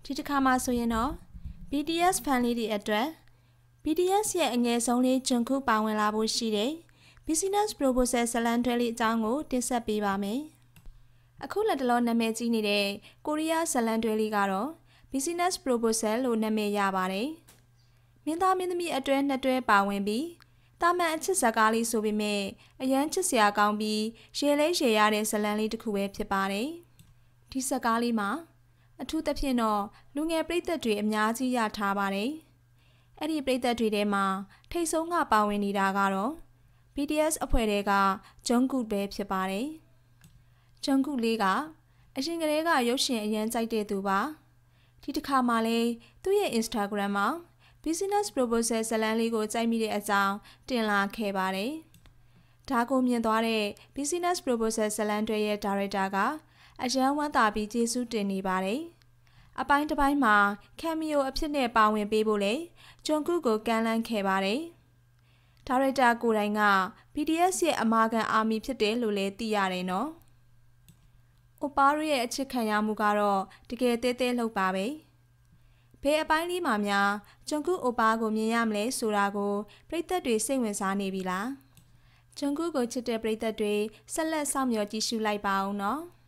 ဒီတစ်ခါမှဆိုရင်တော့ BTS fan လေးတွေအတွက် BTS ရဲ့အငယ်ဆုံးလေး JungKook ပါဝင်လာဖို့ရှိတဲ့ Business Proposal ဇာတ်လမ်းတွဲလေးအကြောင်းကိုတင်ဆက်ပေးပါမယ်။အခုလက်တလောနာမည်ကြီးနေတဲ့ကိုရီးယားဇာတ်လမ်းတွဲလေးကတော့ Business Proposal လို့နာမည်ရပါတယ်။မင်းသားမင်းသမီးအတွဲနှစ်တွဲပါဝင်ပြီးတာမန်အချစ်ဇာတ်ကားလေးဆိုပေမဲ့အရန်ချစ်စရာကောင်းပြီးရေလေးရေရတဲ့ဇာတ်လမ်းလေးတစ်ခုပဲဖြစ်ပါတယ်။ဒီဇာတ်ကားလေးမှာအထူးသဖြင့်တော့လူငယ်ပရိသတ်တွေအများကြီးရထားပါတယ်။အဲ့ဒီပရိသတ်တွေထဲမှာထိတ်ဆုံးကပါဝင်နေတာကတော့ BTS အဖွဲ့တွေက JungKook ပဲဖြစ်ပါတယ်။ JungKook လေးကအရင်ကတည်းကရုပ်ရှင်အရန်ကြိုက်တဲ့သူပါ။ဒီတစ်ခါမှလည်းသူ့ရဲ့ Instagram မှာ Business Proposal ဇာတ်လမ်းလေးကိုကြိုက်မိတဲ့အကြောင်းတင်လာခဲ့ပါတယ်။ဒါကိုမြင်သွားတဲ့ Business Proposal ဇာတ်လမ်းတွဲရဲ့ဒါရိုက်တာကအရန်ဝမ်းသာပြီးကျေးဇူးတင်နေပါတယ်။အပိုင်းတစ်ပိုင်းမှာ cameo အဖြစ်နဲ့ပါဝင်ပေးဖို့လေJungKookကိုကမ်းလှမ်းခဲ့ပါတယ်။ဒါရိုက်တာကိုယ်တိုင်က BTS ရဲ့အမာခံအာမီဖြစ်တယ်လို့လည်းသိရတယ်နော်။အိုပါတို့ရဲ့အချစ်ခံရမှုကတော့တကယ်သေးသေးလောက်ပါပဲ။ဘယ်အပိုင်းလေးမှာများJungKookအိုပါကိုမြင်ရမလဲဆိုတာကိုပရိသတ်တွေစိတ်ဝင်စားနေပြီလား။ JungKookကိုချစ်တဲ့ပရိသတ်တွေဆက်လက်စောင့်မျှော်ကြည့်ရှုလိုက်ပါဦးနော်။